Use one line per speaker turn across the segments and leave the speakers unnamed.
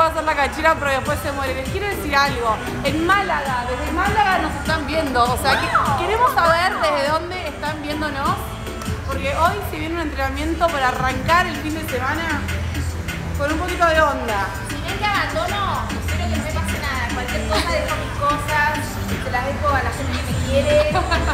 va a hacer la canchera, pero después se muere. Les quiero decir algo. En Málaga, desde Málaga nos están viendo. O sea, queremos saber desde dónde están viéndonos. Porque hoy se viene un entrenamiento para arrancar el fin de semana con un poquito de onda.
Si ven que abandono, espero que no me pase nada. Cualquier cosa dejo mis cosas, se las dejo a la gente que me quiere.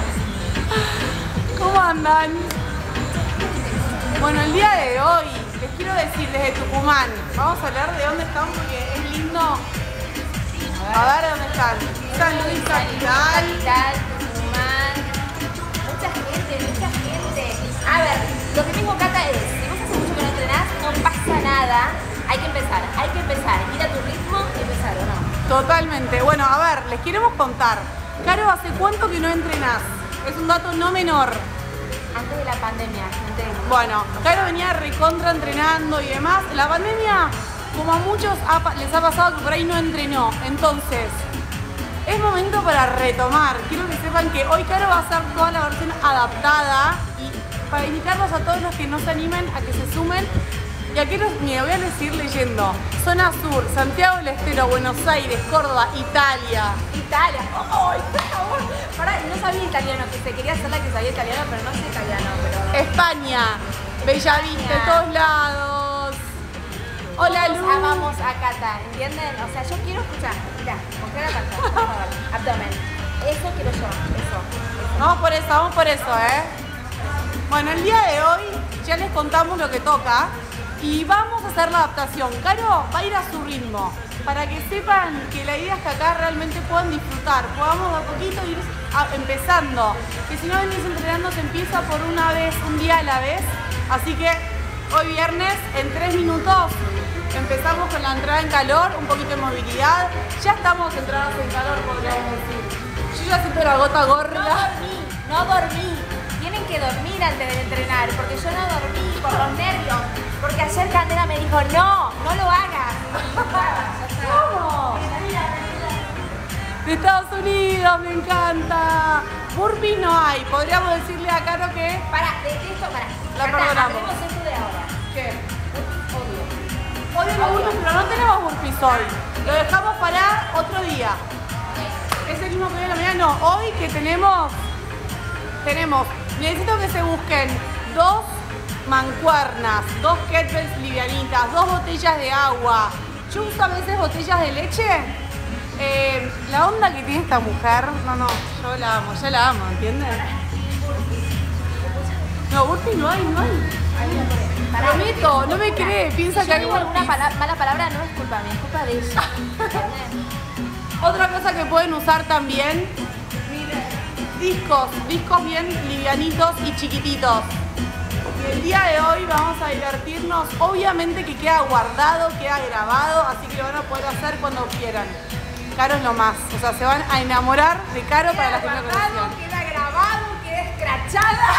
¿Cómo andan? Bueno, el día de hoy les quiero decir desde Tucumán. Vamos a hablar de dónde están porque es lindo. A ver dónde están. San Luis Capital.
Tucumán. Mucha gente. A ver, lo que tengo Cata es, si vos hace mucho que no entrenás, no pasa nada. Hay que empezar. Ir a tu ritmo y empezar, ¿o no?
Totalmente. Bueno, a ver, les queremos contar. Caro, ¿hace cuánto que no entrenás? Es un dato no menor.
Antes de la pandemia,
Bueno, Caro venía recontra entrenando y demás. La pandemia, como a muchos les ha pasado que por ahí no entrenó. Entonces, es momento para retomar. Quiero que sepan que hoy Caro va a hacer toda la versión adaptada y para invitarlos a todos los que no se animen a que se sumen. Y aquí me voy a seguir leyendo. Zona Sur, Santiago del Estero, Buenos Aires, Córdoba, Italia.
¡Ay, por favor! Pará, no sabía italiano, que se quería hacer la que sabía italiano, pero no sé italiano.
España, Bellavista, de todos lados. Hola,
Todos
Lu.
amamos a Cata, ¿entienden? O sea, yo quiero escuchar. Mirá, mostrar la panza, por favor. Abdomen. Eso quiero yo, eso.
Vamos por eso, Bueno, el día de hoy ya les contamos lo que toca y vamos a hacer la adaptación. Caro va a ir a su ritmo, para que sepan que la idea es que acá realmente puedan disfrutar, podamos de a poquito ir empezando, que si no venís entrenando se empieza por una vez, un día a la vez, así que hoy viernes en 3 minutos empezamos con la entrada en calor, un poquito de movilidad, ya estamos entradas en calor, podríamos decir. Yo ya siento la gota gorda.
No dormí. Tienen que dormir antes de entrenar, porque yo no dormí por los nervios. Porque ayer Candela me dijo, no lo hagas.
¿Cómo? De Estados Unidos, me encanta. Burpee no hay, podríamos decirle a Caro que...
La
perdonamos.
Hacemos esto de ahora.
¿Qué? Odio los burpees, pero no tenemos burpees hoy. Lo dejamos para otro día. Es el mismo que hoy en la mañana, no. Hoy que tenemos, necesito que se busquen 2 mancuernas, 2 kettlebells livianitas, 2 botellas de agua. Yo uso a veces botellas de leche. La onda que tiene esta mujer, yo la amo, ¿entienden? No, burpee no hay. Prometo, no me cree, piensa
Si
que
yo
hay
digo alguna
burpees.
mala palabra, no es culpa mía, es culpa de ella.
Otra cosa que pueden usar también, discos bien livianitos y chiquititos. Y el día de hoy vamos a divertirnos, obviamente que queda guardado, queda grabado, así que lo van a poder hacer cuando quieran. Caro es lo más, o sea, se van a enamorar de Caro para la primera conexión.
Queda grabado, queda escrachada.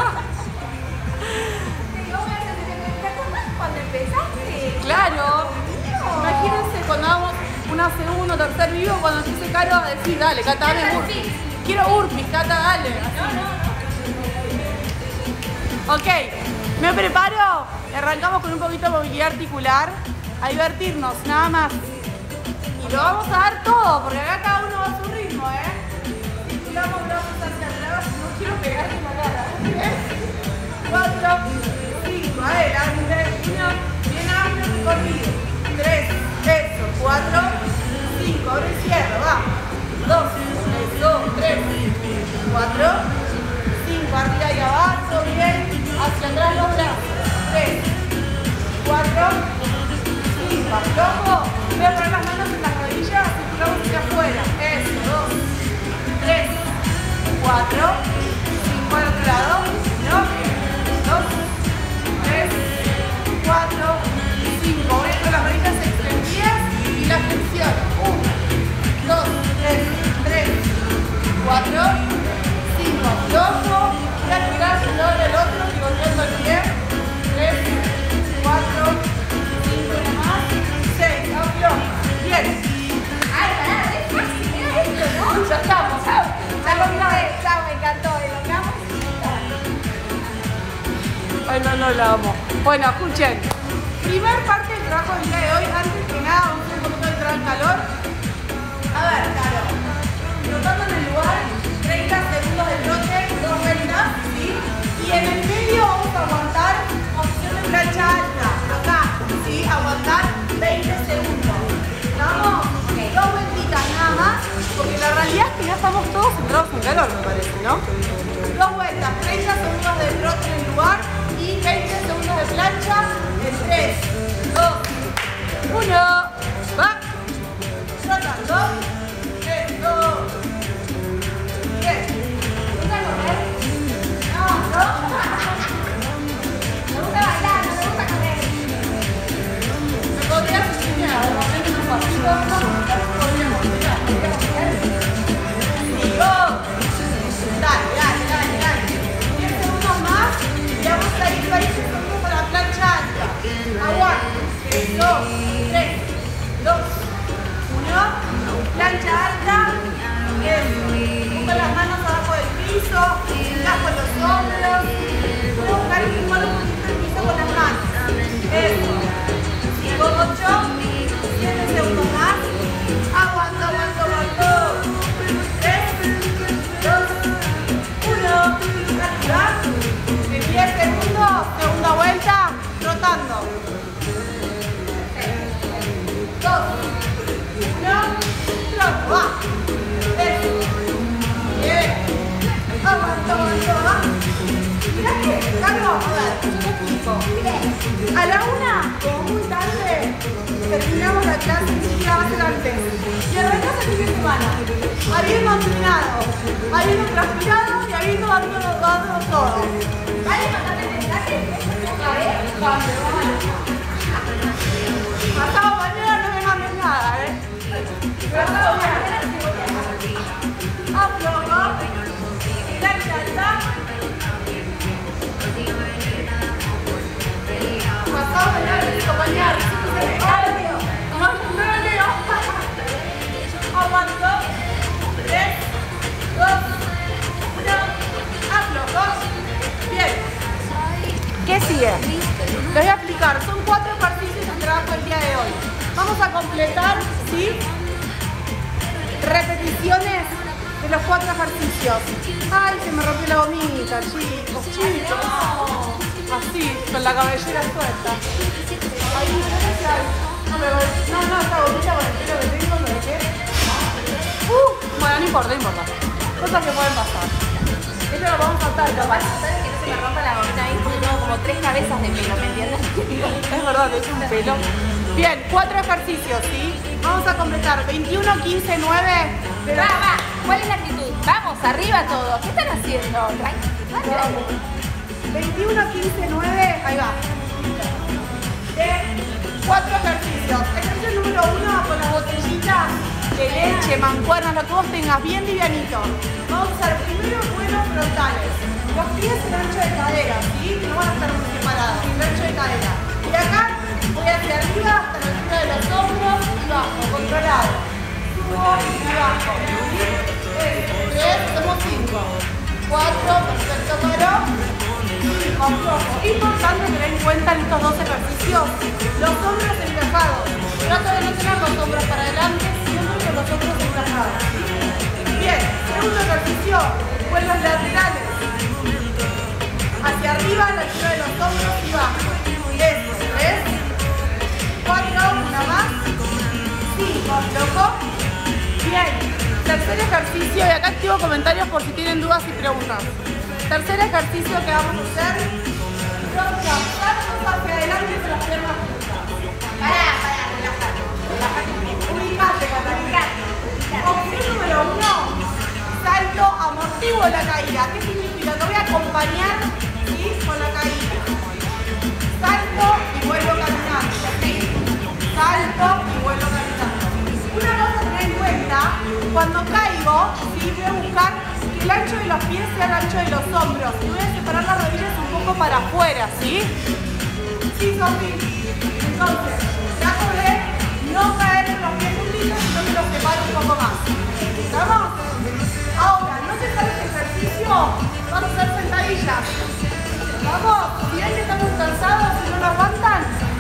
¿Te acordás cuando empezaste?
Claro, imagínense cuando hagamos una segunda o tercer vivo, cuando empiece Caro a decir, dale, Cata, dame burpees. Quiero burpees, Cata, dale. Ok, me preparo y arrancamos con un poquito de movilidad articular, a divertirnos, nada más. Y lo vamos a dar todo, porque acá cada uno va a su ritmo, Tiramos brazos hacia atrás, no quiero pegarle la cara. 4, 5, adelante, 1, bien amplio recorrido. 3, eso, 4, 5, abre y cierra, va. 2, eso, 3, 4, 5, arriba y abajo, bien. Hacia atrás los brazos. 3, 4, 5, aflojo. Voy a poner las manos en las rodillas y tiramos hacia afuera. Eso, 2, 3, 4, 5 al otro lado. 1, 2, 3, 4, 5. Voy con las rodillas extendidas y la flexión. 1, 2, 3, 4, 5. Aflojo. Voy a tirar de un lado al otro, pivoteando el pie. 3, 4, 5 más. 6. Aflojo. Bien.
Ay, pará, es fácil, mira esto, ¿no?
Ya estamos.
Ya lo miré, ya me encantó, elongamos.
Ay, no la amo. Bueno, escuchen. Primer parte del trabajo del día de hoy, antes que nada, vamos a hacer un poquito de entrar en calor. A ver, Caro, trotando en el lugar, 30 segundos de trote, 2 vueltas, ¿sí? Y en el medio vamos a aguantar opción de plancha alta, acá, ¿sí? Aguantar 20 segundos. ¿Estamos? Okay. 2 vueltitas nada más, porque la realidad es que ya estamos todos entrados en calor, me parece, ¿no? 2 vueltas, 30 segundos de trote en el lugar y 20 segundos de plancha en 3, 2, 1, va. Trotando. 3, 2, 10. ¿Te gusta correr? No, no. Me gusta bailar, no me gusta correr. Me podrías enseñar, de momento unos pasitos, podríamos hacer. Sigo. Dale, dale, dale, dale. 10 segundos más y vamos a ir 20 segundos para la plancha alta. Aguanta. 2, 3, 2, 1. Plancha alta. Eso. Busca las manos abajo del piso. Bajo los hombros. Voy a buscar empujar un poquito el piso con las manos. Eso. Sigo 8. 7 segundos más. Aguanto, aguanto, aguanto. 3, 2, 1. Arriba. En 10 segundos. Segunda vuelta. Trotando. 2, 1, troto, va. Eso. Bien. Aguanto, aguanto, va. Mirá que, Carlos, a ver, yo te explico. A la 1, como muy tarde, terminamos la clase y siquiera va a ser antes. Y arrancás el fin de semana. Habiendo entrenado, habiendo transpirado y habiendo dado todo. ¿Vale? ¿Mandaste el mensaje? ¿Otra vez? Pasado mañana no me mandes nada, Pasado mañana sí voy a hacer. Aflojo. Plancha alta. Pasado mañana le digo mañana. No lo leo. Aguanto. 3, 2, 1. Aflojo. Bien. ¿Qué sigue? Les voy a explicar. Son 4 ejercicios de trabajo el día de hoy. Vamos a completar, ¿sí? Repeticiones de los 4 ejercicios. Ay, se me rompió la gomita, chicos, chicos. Así, con la cabellera suelta. Ay, no, esta gomita con el pelo que tengo, ¿me dejé? Bueno, no importa, no importa. Cosas que pueden pasar. Esto lo vamos a saltar,
Lo más importante es que no se me rompa la gomita ahí porque tengo como 3 cabezas de pelo, ¿me entiendes?
Es verdad, es un pelo. Bien, 4 ejercicios, ¿sí? Vamos a completar 21, 15, 9.
Va. ¿Cuál es la actitud? Vamos, arriba todos. ¿Qué están haciendo? Tranquilo.
21, 15, 9. Ahí va. 4 ejercicios. Ejercicio número 1 con las botellitas de leche, mancuernas, lo que vos tengas bien livianito. Vamos a usar primero vuelos frontales. Los pies en ancho de cadera, ¿sí? No van a estar muy separados, en ancho de cadera. Y acá voy hacia arriba hasta la altura de los hombros y bajo, controlado. Subo y bajo. 3, somos 5. 4, perfecto, pero 5, flojo. Importante tener en cuenta en estos 2 ejercicios los hombros encajados. Trato de no tener los hombros para adelante, siempre con los hombros encajados. Bien, segundo ejercicio, vuelos laterales. Hacia arriba, a la altura de los hombros y bajo. Eso, 3, 4, una más. 5, flojo. Bien. Tercer ejercicio, y acá activo comentarios por si tienen dudas y preguntas. Tercer ejercicio que vamos a hacer. Saltos hacia adelante con las piernas juntas. Relájate. Ubicate, Catalina. Opción número 1. Salto, amortiguo la caída. ¿Qué significa? Te voy a acompañar, ¿sí? Con la caída. Salto y vuelvo caminando. Salto y vuelvo caminando. Una cosa a tener en cuenta, cuando caigo, ¿sí? Voy a buscar que el ancho de los pies sea el ancho de los hombros. Y voy a separar las rodillas un poco para afuera, ¿sí? Sí, Sofi. Entonces, trato de no caer en los pies juntitos, sino que los separo un poco más. ¿Estamos? Ahora, no te sale este ejercicio, vamos a hacer sentadillas. Vamos, si ven que estamos cansados y no nos aguantan,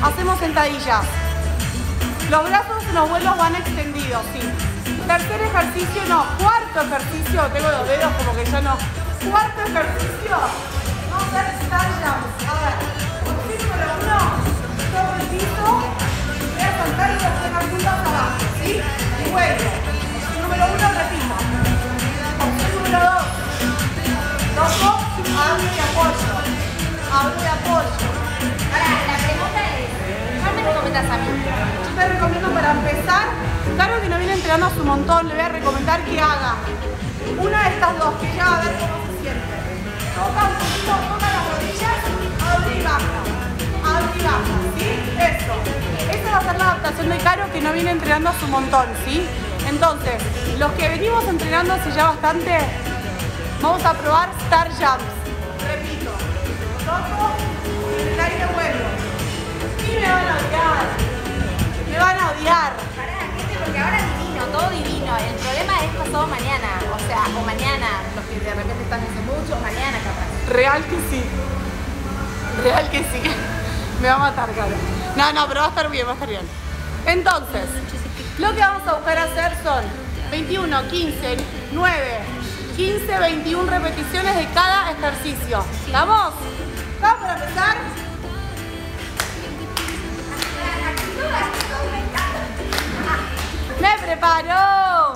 hacemos sentadillas. Los brazos en los vuelos van extendidos, sí. Tercer ejercicio, no, cuarto ejercicio, tengo los dedos como que ya no. Cuarto ejercicio, vamos a hacer star jumps. A ver, posición número 1, toco el piso, voy a saltar y voy a hacer las puntas abajo, ¿sí? Y vuelvo. Posición número 1, repito. Posición número 2, toco, abro y apoyo. Abro y apoyo.
Ahora, la pregunta es, ¿cuál me recomendás a mí?
Yo te recomiendo para empezar, claro que no viene entrenando hace un montón, le voy a recomendar que haga una de estas dos, que ya va a ver cómo se siente. Toca un poquito, toca las rodillas, abre y baja, ¿sí? Eso. Esta va a ser la adaptación de Caro que no viene entrenando hace un montón, ¿sí? Entonces, los que venimos entrenando hace ya bastante, vamos a probar Star Jumps. Repito, toco y el aire vuelvo. Y me van a odiar. Me van a odiar.
Pará, gente, porque ahora divino, todo divino. El problema es pasado mañana, o sea, o mañana, los que de repente están hace mucho, mañana capaz.
Real que sí. Real que sí. Me va a matar, Caro. No, pero va a estar bien, va a estar bien. Entonces, lo que vamos a buscar hacer son 21, 15, 9, 15, 21 repeticiones de cada ejercicio. ¿Estamos? ¿Estamos para empezar? ¡Me preparo!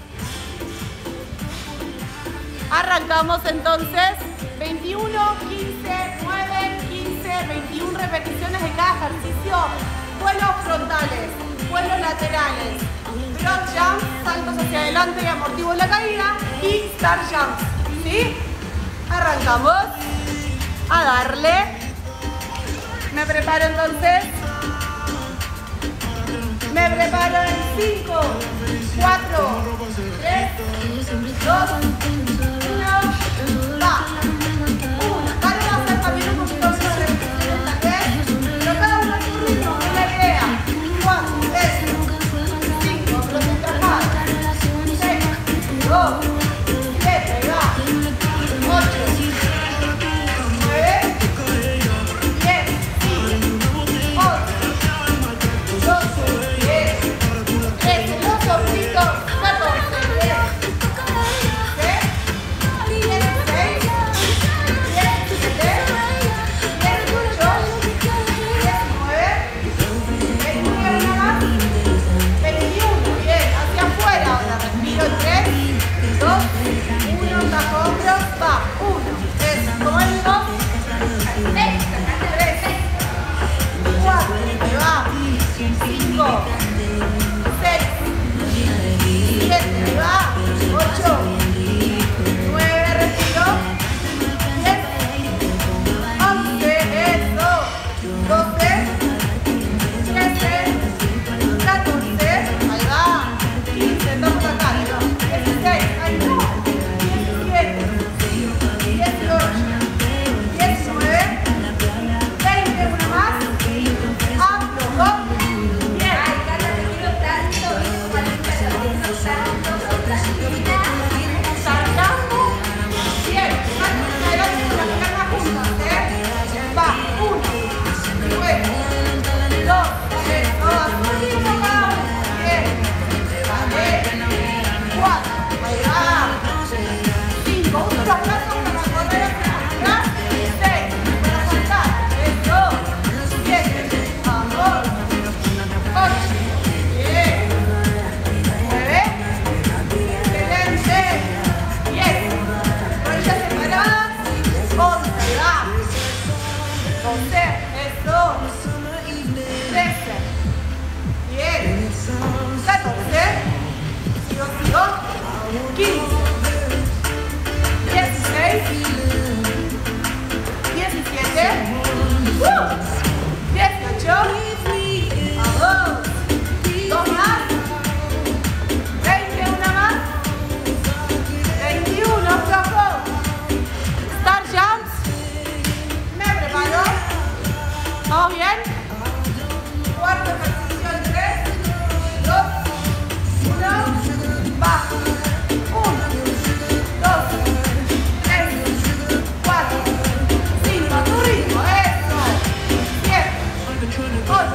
Arrancamos entonces. 21, 15, 9, 15, 21 repeticiones de cada ejercicio. Vuelos frontales, vuelos laterales, front jumps, saltos hacia adelante y amortiguo la caída y star jumps. ¿Sí? Arrancamos. A darle. Me preparo entonces. Me preparo en 5, 4, 3, 2, 1, va. Caro va a hacer también un poquito menos de repeticiones tal vez, pero cada uno a su ritmo, es la idea. 4, 3, 5, protesta más. 6, 2, 7, ahí va. 8, 9, 10, 11, 12, 13, los sombritos, 14, 8,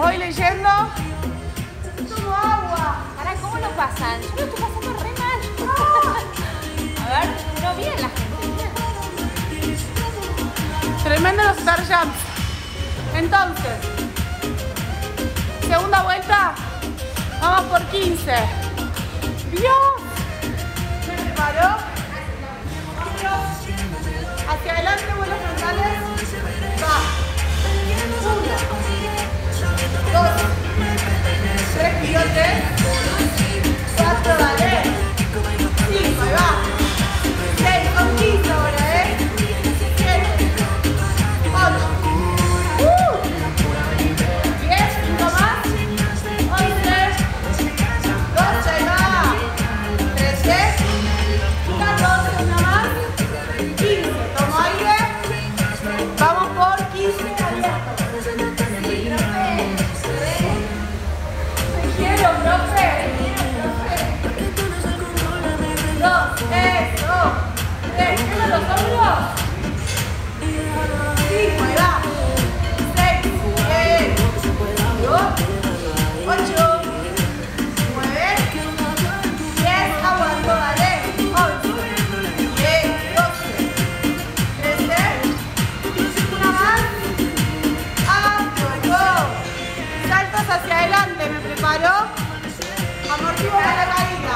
voy leyendo. Tomo agua.
Ahora, ¿cómo lo pasan? Yo lo estoy pasando re mal. A ver, no, bien la gente, bien.
Tremendo los star jumps. Entonces, segunda vuelta, vamos por 15. Dios, me preparo. Hacia adelante, vuelos frontales. Va. 1, 2, 3 pilotes. 4, dale. 5, ahí va. 6, con 15 ahora, 7, 8, 10, 5 más. 11, 12, ahí va. 13, 14, una más. 15, tomo aire. Vamos por 15 abiertos. Te quiero, profe. 2, eso. 3, ¿quema los hombros? 5, ahí va. 6, 7, 8, 9, 10, aguanto, dale. 11, 10, 12, 13, una más. Aflojo. Saltos hacia adelante, me preparo. Amortiguo para la caída.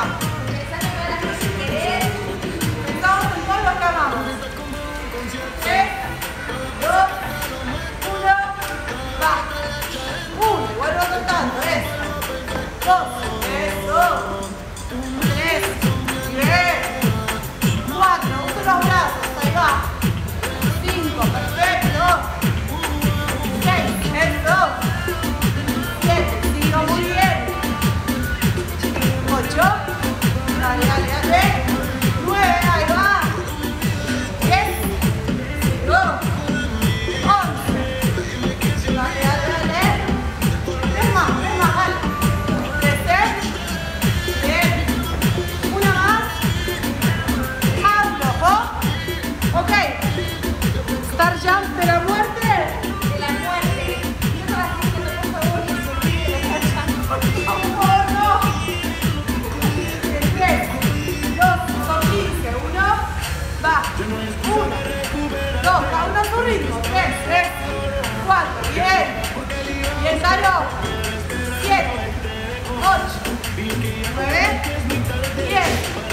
Estamos en todos los que amamos. 3, 2, 1, va. 1, vuelvo soltando, eso. 2, eso. 3, bien. 4, uso los brazos, ahí va. 5, perfecto. 6, eso. 7, sigo muy bien. 8, dale, dale, dale. 9, ahí va. 10, sigo. 11, dale, dale, dale. 3 más, dale. 13, bien. Una más. Aflojo. Ok. Star jump de la muerte.
De la muerte. Yo estaba diciendo, por favor, que se olvide de la chamba.
Por favor, no. 3, 2, son 15. 1, va. 1, 2, cada uno a su ritmo. 3, 4, bien. Bien, Caro. 7, 8, 9, 10.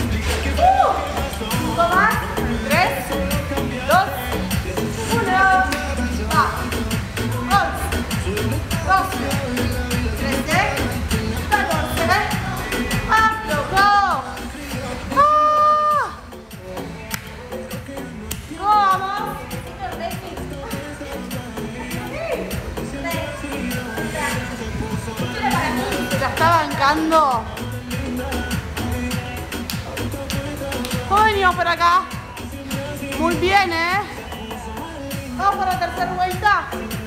5 más. 3, 2, 1. Va. 11, 12, 13, 14. ¡Aflojo! ¡Ah! ¿Cómo vamos? Se la está bancando. ¿Cómo venimos por acá? Muy bien, ¿eh? Vamos por la tercera vuelta.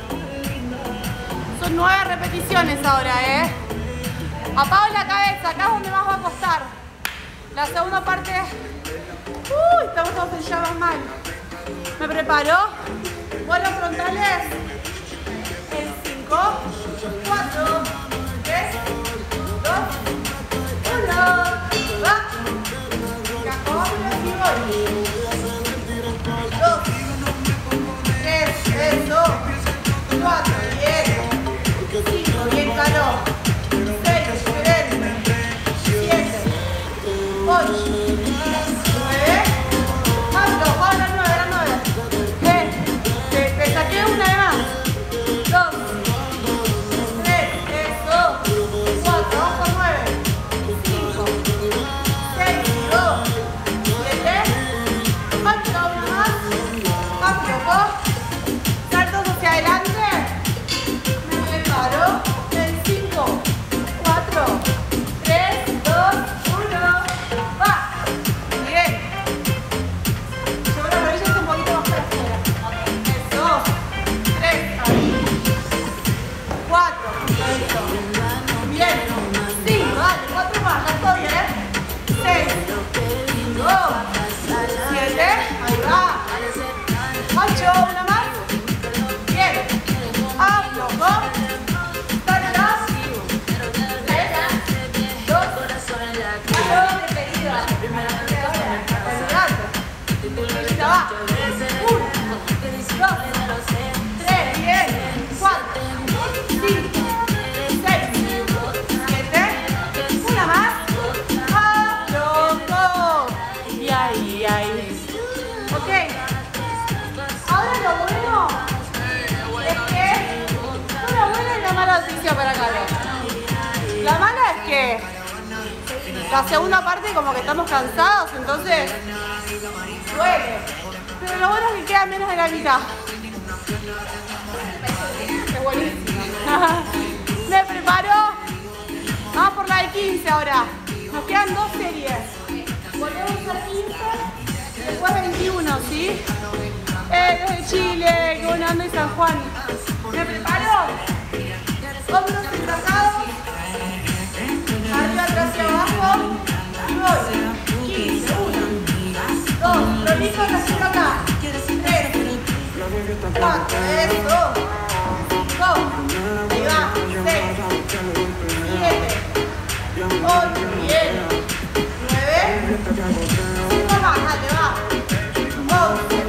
Son 9 repeticiones ahora, ¿eh? Apago la cabeza, acá es donde más va a costar. La segunda parte... Uy, estamos todos en llamas mal. Me preparo. Vuelos frontales. En 5, 4, 3, 2, 1. Va. Cajón y voy. 2, 3, eso. 4, bien. 5, bien, Caro. 6, excelente. 7, 8, 9. Aflojo, era 9, era 9. Te saqué una de más. 2, 3, eso. 4, bajo 9. 5, 6, 2, 7, ay. Ok. Ahora lo bueno es que una buena y una mala noticia para Carlos. La mala es que la segunda parte como que estamos cansados, entonces duele. Pero lo bueno es que queda menos de la mitad. Es buenísimo. Me preparo. Vamos por la de 15 ahora. Nos quedan 2 series. Volvemos a 15, después 21, ¿sí? Desde Chile, que bueno ando en San Juan. Me preparo. Hombros encajados. Arriba, atrás y abajo. Y voy. 15, 1, 2, prolijo, respiro acá. 3, 4, eso. 5, ahí va. 6, 7, 8, bien. 9, 5 más, dale, va. 11,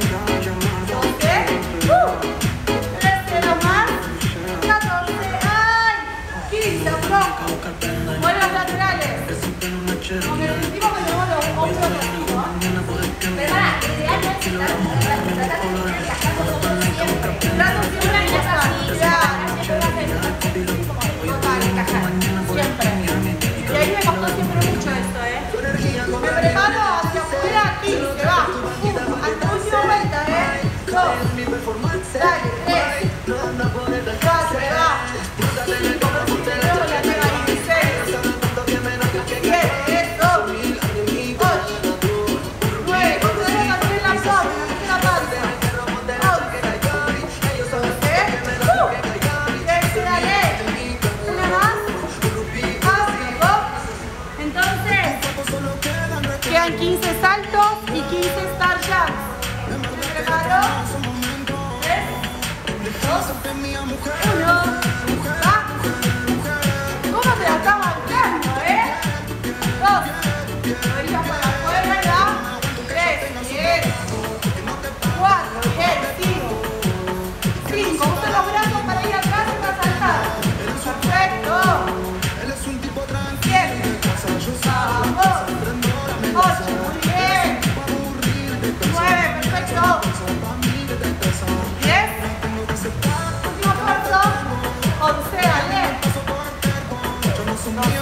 12, 13 más, 14, ay, 15, bronco. Vuelos laterales. Como que sentimos que tenemos los hombros arriba.
Pero para, el ideal no es tratar de encajar con los hombros siempre.
Trato siempre de encajar,
Total, encajar.
siempre. Y ahí me costó siempre mucho esto, Me preparo hacia afuera, 15, va. Hasta la última vuelta, 2, dale, 3, 4, va. 5, luego la lleva ahí, 6, 7, eso. 8, 9, controlé mantener la abdomen, mantener la panza. 11, 12, dale. Una más. Entonces, quedan 15 saltos y 15 star jumps. Me preparo. 3, 2, 1. Va. ¿Cómo te la está bancando, 2. Rodillas para afuera, ya. 3, bien. 4, bien. 5. Usa los brazos para ir atrás y para saltar. Perfecto. 7. Vamos. 8, muy bien. 9, perfecto. 10. Último esfuerzo. 11, dale. 12.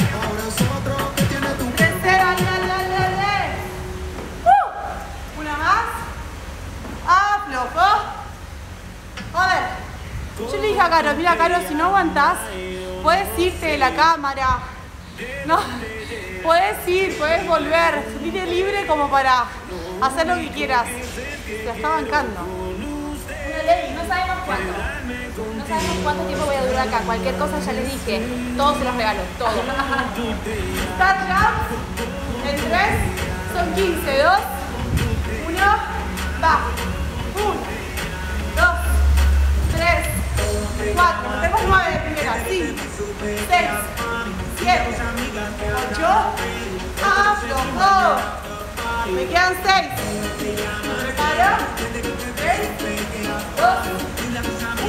13, dale. Una más. Aflojo. A ver. Yo le dije a Caro, mira Caro, si no aguantás, puedes irte de la cámara. No. Puedes volver, sentirte libre como para hacer lo que quieras. Te la está bancando.
Una ley, no sabemos cuándo. No sabemos cuánto tiempo voy a durar acá. Cualquier cosa ya les dije. Todos se los regalo, todo.
Start jump. En 3 son 15. 2, 1, va. 1, 2, 3, 4. Tenemos 9 de primera. 5, 6, 7, 8, aflojo. Me quedan 6. Me preparo. 3, 2, 1,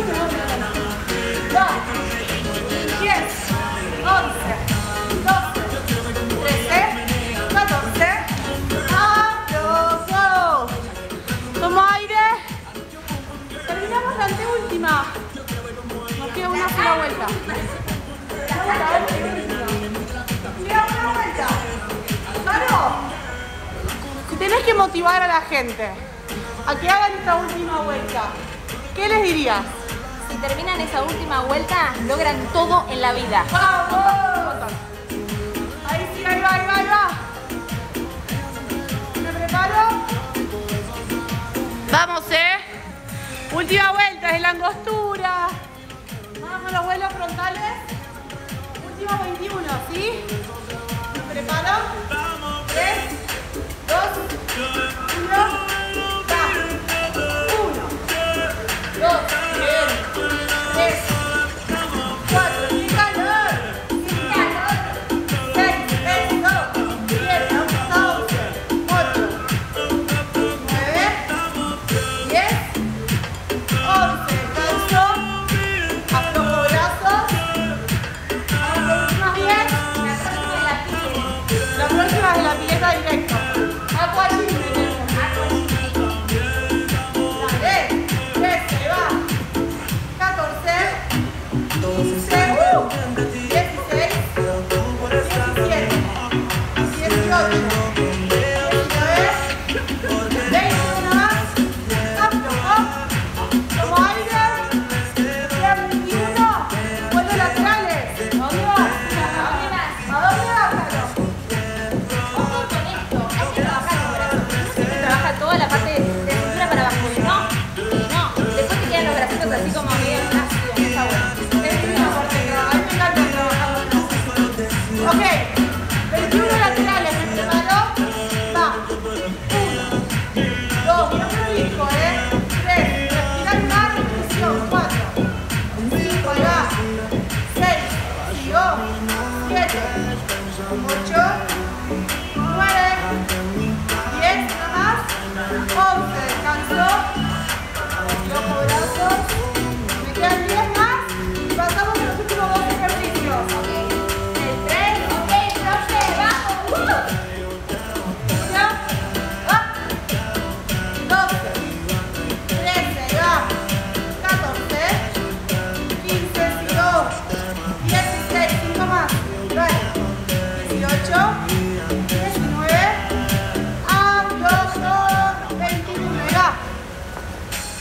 2, 10, 11, 12, 13, 14, aflojo. Tomo aire. Terminamos la anteúltima. Nos queda una sola vuelta. Queda una vuelta. Claro. Si tenés que motivar a la gente a que hagan esta última vuelta, ¿qué les dirías?
Si terminan esa última vuelta, logran todo en la vida.
¡Vamos! Ahí sí, ahí va. Me preparo. Vamos, Última vuelta, es la angostura. Vamos con los vuelos frontales. Último 21, ¿sí? Me preparo. 3, 2, 1, va. 1, 2, bien. 3, 4, sin calor. 6, 7, 11, 8, 9, 10, 11. Descanso. Aflojo brazos. Vamos por últimas 10. La próxima es la pileta directa.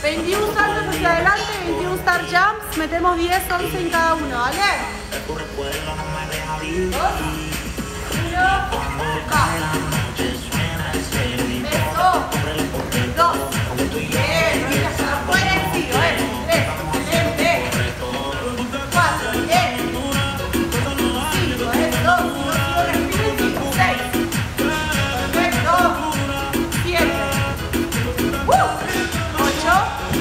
21 saltos hacia adelante, 21 star jumps, metemos 10, 11 en cada uno, ¿vale? 2, 1, va. Eso. 2. Bien, buen éxito, 3, excelente. 4, bien. 5, eso. 6. Perfecto. 7. 8.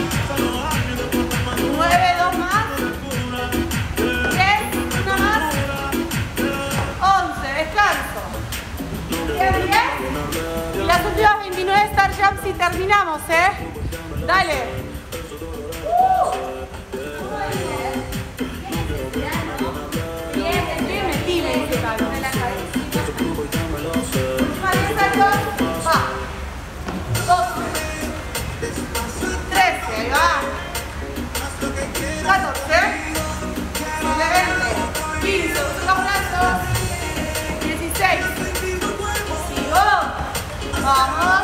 9, 2 más. 10, una más. 11, descanso. 10. Y las últimas 29 star jumps y terminamos, Dale. Bien metí, me dice Carlos. Última 10 saltos. Va. 12. 13, ahí va. 14. 20. 15, los brazos. 16. Sigo. Vamos.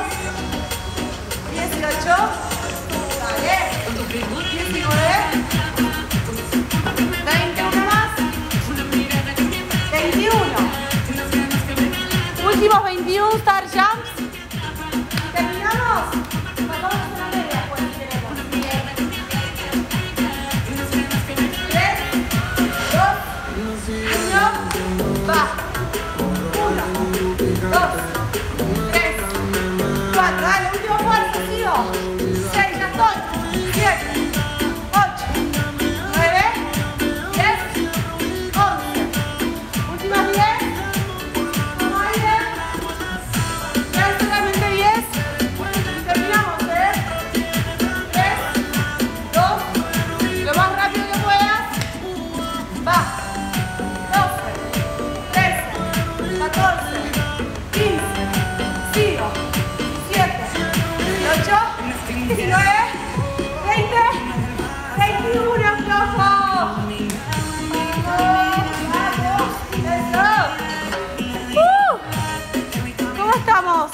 18. Dale. 19. 20, una más. 21. Últimos 21 star jumps. Y terminamos. Pasamos a una media, pues si tenemos. 3, 2, 1. Va. 1, 2, 3, 4. Dale, último fuerza, sigo. 6, ya estoy. 7, 8, 9, 10, 11. Últimas 10. Vamos a ir. Ya solamente 10. Terminamos, 3, 2, lo más rápido que puedas. Va. 12, 13, 14, 15, sigo. 17, 18, 19, 20, 21, flojo. Eso. ¿Cómo estamos?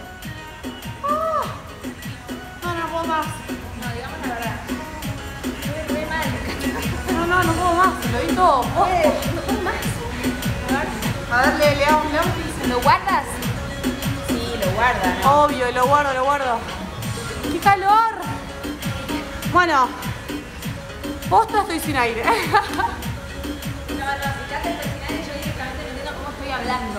No puedo más.
No, digamos la verdad. Estoy re mal.
No puedo más. Lo di todo.
No puedo más.
A ver, le hago.
¿Lo guardas? Sí, lo guardas, ¿no?
Obvio, lo guardo. ¡Qué calor! Bueno, posta estoy sin aire.
No, si ya te terminas y yo directamente no entiendo cómo estoy hablando.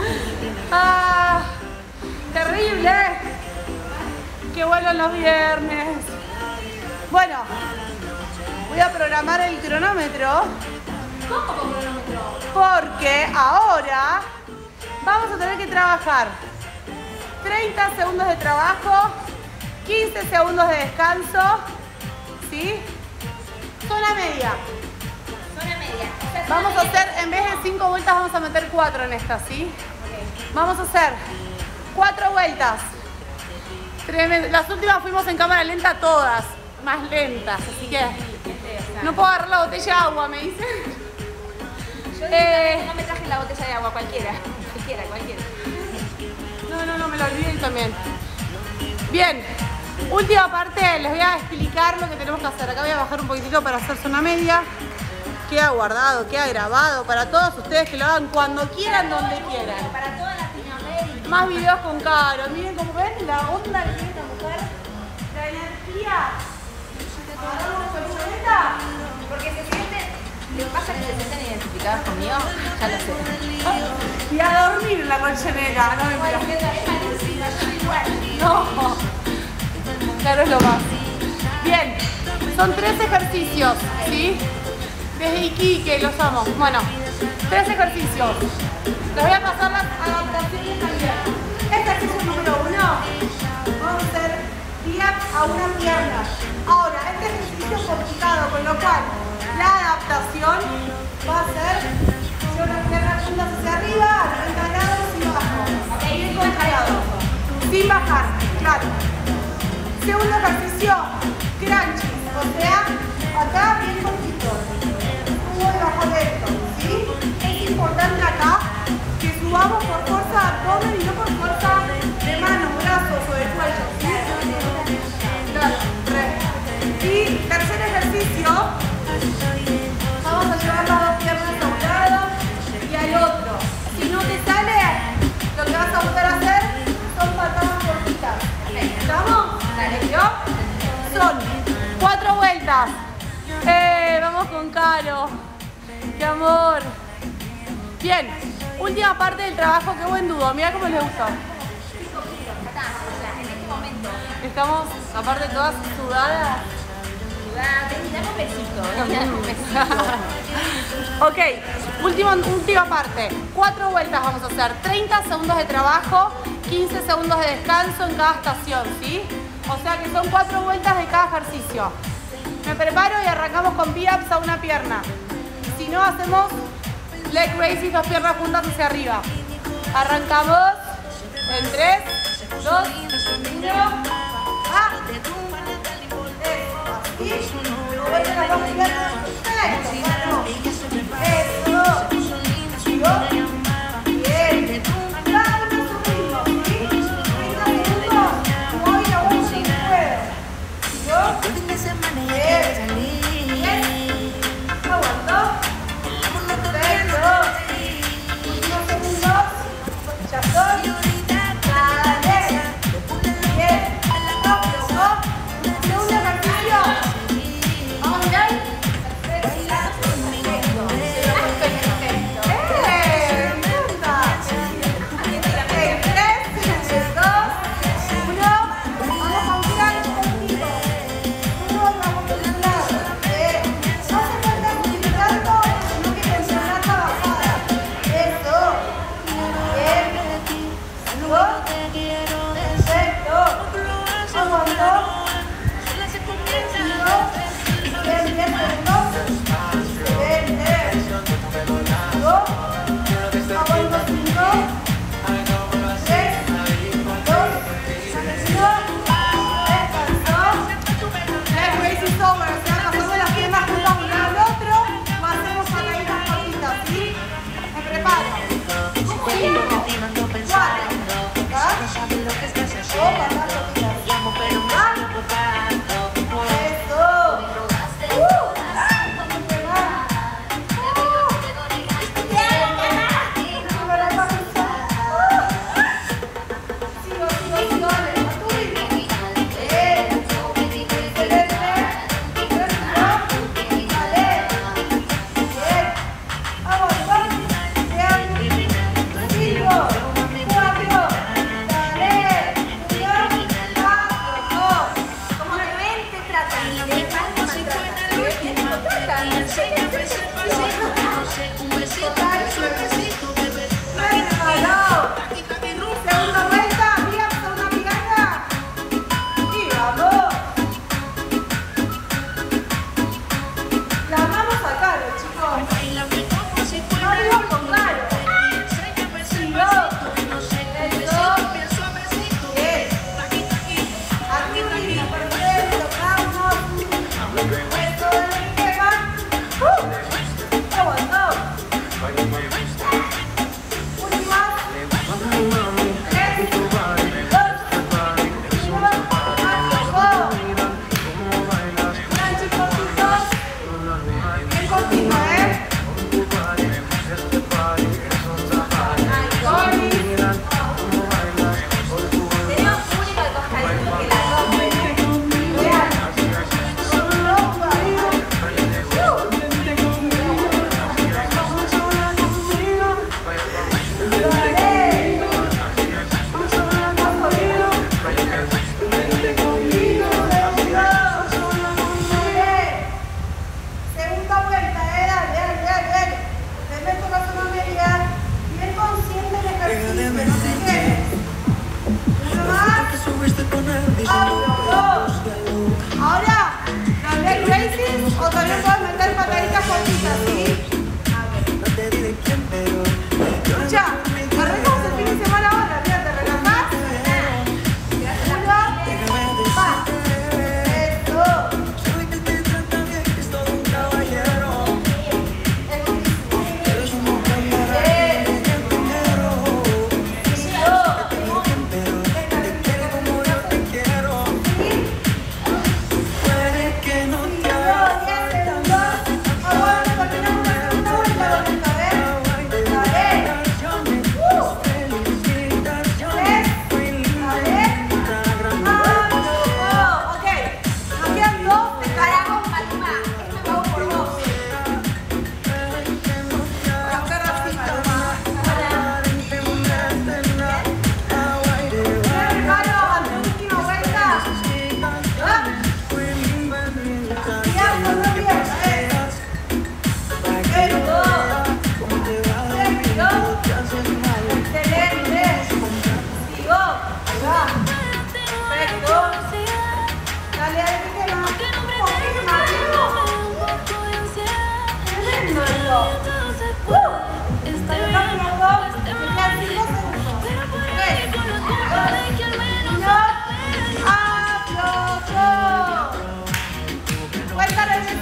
Terrible. Qué bueno los viernes. Bueno, voy a programar el cronómetro.
¿Cómo con cronómetro?
Porque ahora vamos a tener que trabajar 30 segundos de trabajo, 15 segundos de descanso, ¿sí? Zona media.
Zona media. O sea,
Vamos a
zona media.
hacer, en vez de 5 vueltas, vamos a meter 4 en esta, ¿sí?
Ok.
Vamos a hacer 4 vueltas. Tremendo. Las últimas fuimos en cámara lenta todas, más lentas, así que no puedo agarrar la botella de agua, me dicen.
Yo directamente no me traje la botella de agua, cualquiera.
No, me lo olvidé también. Bien, última parte, les voy a explicar lo que tenemos que hacer. Acá voy a bajar un poquitito para hacer zona media. Queda guardado, queda grabado para todos ustedes que lo hagan cuando quieran, donde quieran.
Para toda Latinoamérica.
Más videos con Caro. Miren cómo ven la onda que tiene esta mujer. La energía. ¿Agarramos una colchoneta?
Porque se sienten... Lo que pasa es que se sienten identificados conmigo, ya lo sé.
Y a dormir en la colchoneta. No me
Bueno,
miras.
es parecida, yo igual.
No. Claro, es lo más. Bien, son 3 ejercicios, ¿sí? Desde Iquique los amo. Bueno, 3 ejercicios. Les voy a pasar las adaptaciones también. Ejercicio número 1. Vamos a hacer tríceps a una pierna. Ahora, este ejercicio es complicado, con lo cual la adaptación va a ser yo las piernas juntas hacia arriba, a 90 grados y bajo.
Ok,
Bien contrariado. Sin bajar, claro. Segundo ejercicio, crunchies. O sea, acá bien cortito. Subo y bajo lento, ¿sí? Es importante acá que subamos por fuerza de abdomen y no por fuerza de manos, brazos o de cuello, ¿sí? Claro, re. vueltas. Vamos con Caro. Qué amor. Bien, última parte del trabajo. Qué buen dúo. Mira cómo les gustó.
En este momento.
Estamos, aparte, todas sudadas.
Dame un besito.
Ok, última parte. 4 vueltas vamos a hacer. 30 segundos de trabajo, 15 segundos de descanso en cada estación, ¿sí? O sea que son 4 vueltas de cada ejercicio. Me preparo y arrancamos con pull-ups a una pierna. Si no, hacemos leg raises, 2 piernas juntas hacia arriba. Arrancamos en 3, 2, 1. ¡Ah! Eso, así. Vuelven las 2 piernas. Perfecto. Eso. Sigo. Bien. Cada uno a su ritmo, ¿sí? 30 segundos. Voy a vuelta si puedo. Sigo. Bien. Bien. Aguanto. Perfecto. Últimos segundos. Ya estoy. Dale. Bien.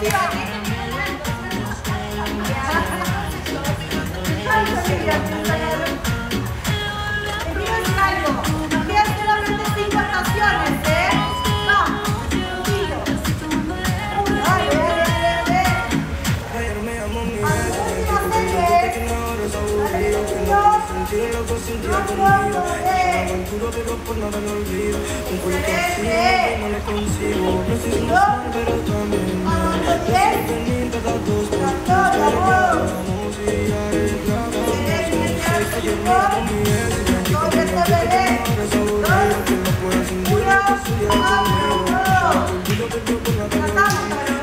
Pero por nada lo olvido. Un cuento así no le consigo. No sé si no mal, pero también mal. No sé venir cada dos por tres. Vamos y arreglamos. Estoy en mi conmigo. Y como no te quedas aburrido, que no puedas sin Dios, que estudiar conmigo. Olvido que yo por nada lo olvido.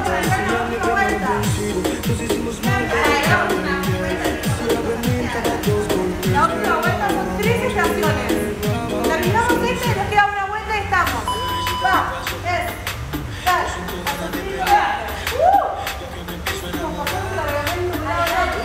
Nos hicimos mal, pero también mal. Quisiera venir cada dos por tres.
La última vuelta son 3 estaciones. Terminamos esta y nos queda una vuelta y estamos. Va, es, dale, como pasando largamente de un lado al otro.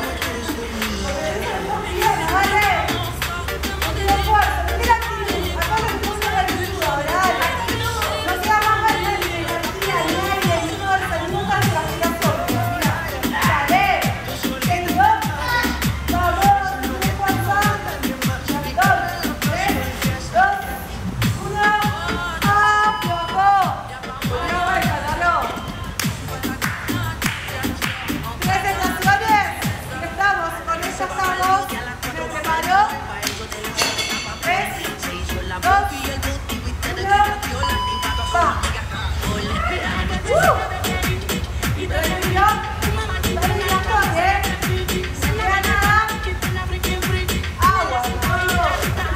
Vale. No tiene fuerza, no tiene actitud. Acá me puso la actitud, dale. No queda más fuerte ni energía, ni aire, ni fuerza, ni nunca se la aspiración. Dale. Seguido. Vamos, no tiene fuerza. 2, 3, 2, 1. ¡Abajo! Una vuelta, dalo. 3 estaciones. Estamos, con ella estamos. Me preparo. 3, 2, 1. Va. Respiro. Dale un montón, no queda nada. Agua, amigo.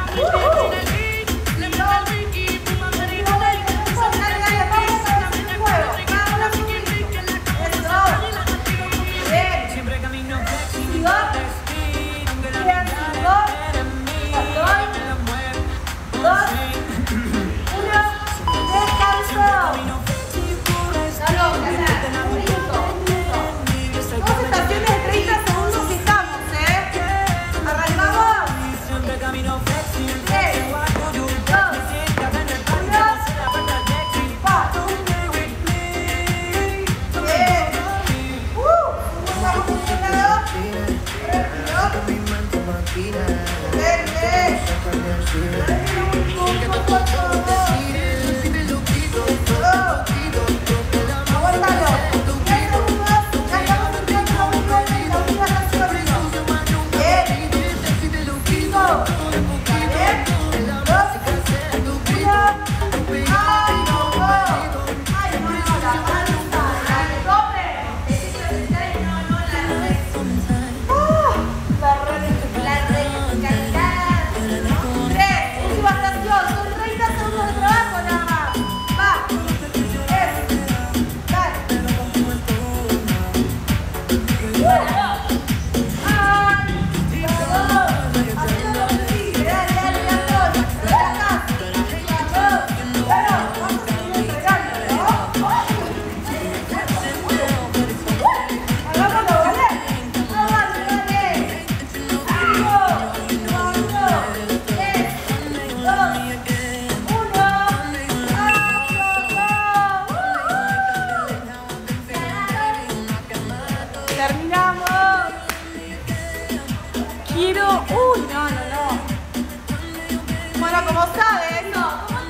Terminamos. Quiero. Uy, no. Bueno, como sabes.
Bueno,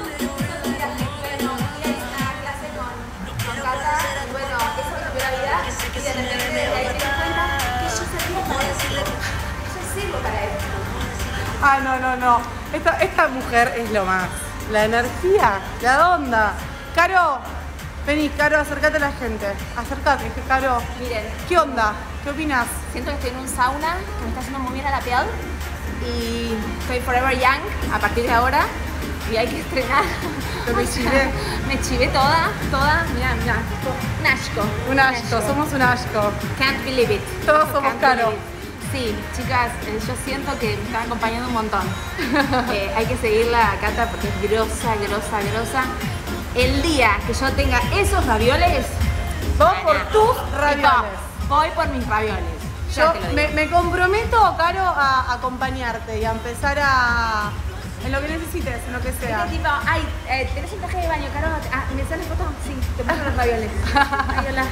fui a clase con Cata y bueno, esa fue mi primera vida y de repente de ahí me di cuenta que yo sabía para decirle, yo sirvo para esto.
Ay, no. Esta mujer es lo más. La energía, la onda. Caro, vení, Caro, acércate a la gente. Acércate, Caro.
Miren,
¿Qué onda? ¿Qué opinas?
siento que estoy en un sauna que me está haciendo muy bien a la piel y estoy forever young a partir de ahora y hay que estrenar.
Me chivé.
Me chivé toda, mira, un asco.
Somos un asco.
Can't believe it.
Todos somos
Can't
Caro.
believe it. Sí, chicas, yo siento que me están acompañando un montón. Hay que seguirla a Cata porque es grosa. El día que yo tenga esos ravioles,
Vos por tus ravioles.
Voy por mis ravioles. Ya
Yo
te lo digo.
me comprometo, Caro, a acompañarte y a empezar a... En lo que necesites, en lo que sea.
Este tipo, ay, ¿tenés un traje de baño, Caro? Ah, ¿me sale foto? Sí, te pongo los ravioles. Ay, hola.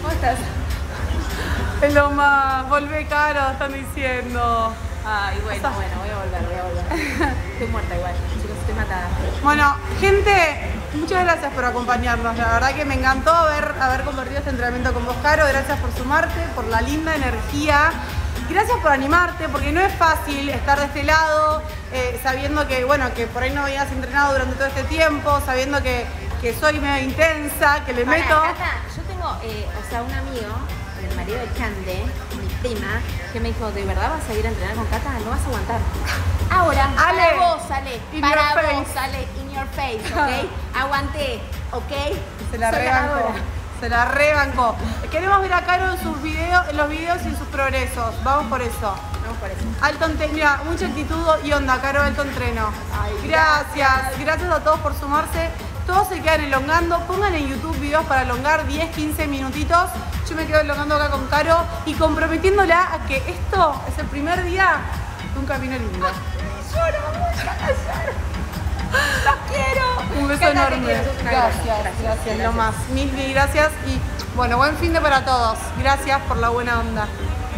¿Cómo estás?
Es lo más. Volvé, Caro, están diciendo.
Ay, bueno, voy a volver. Estoy muerta igual, chicos, estoy matada.
Bueno, gente, muchas gracias por acompañarnos. La verdad que me encantó haber compartido este entrenamiento con vos, Caro. Gracias por sumarte, por la linda energía. Gracias por animarte, porque no es fácil estar de este lado, sabiendo que, bueno, que por ahí no habías entrenado durante todo este tiempo, sabiendo que soy medio intensa, que le meto.
Cata, yo tengo, un amigo, el marido de Cande, mi prima, que me dijo, ¿de verdad vas a ir a entrenar con Cata? No vas a aguantar. Ahora,
Ale,
para vos, Ale,
in
para
your
vos,
face.
Ale, in your face, ¿ok? Aguanté, ¿ok?
Se la
Soy
rebancó.
ganadora.
Se la rebancó. Queremos ver a Caro en sus videos, en los videos y en sus progresos. Vamos por eso.
Vamos por eso.
Alton, mira, mucha actitud y onda, Caro Alton Treno.
Ay,
Gracias a todos por sumarse. Todos se quedan elongando. Pongan en YouTube videos para elongar 10, 15 minutitos. Yo me quedo elongando acá con Caro y comprometiéndola a que esto es el primer día de un camino lindo.
Lloro, lloro. ¡Los quiero!
Un beso
Cata, te
enorme.
quiero, sos una grosa.
Gracias, lo más. Mil gracias y bueno, buen fin de para todos. Gracias por la buena onda.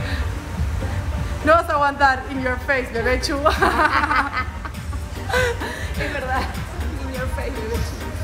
No vas a aguantar in your face, bebé chu.
Es verdad. In your face, bebé.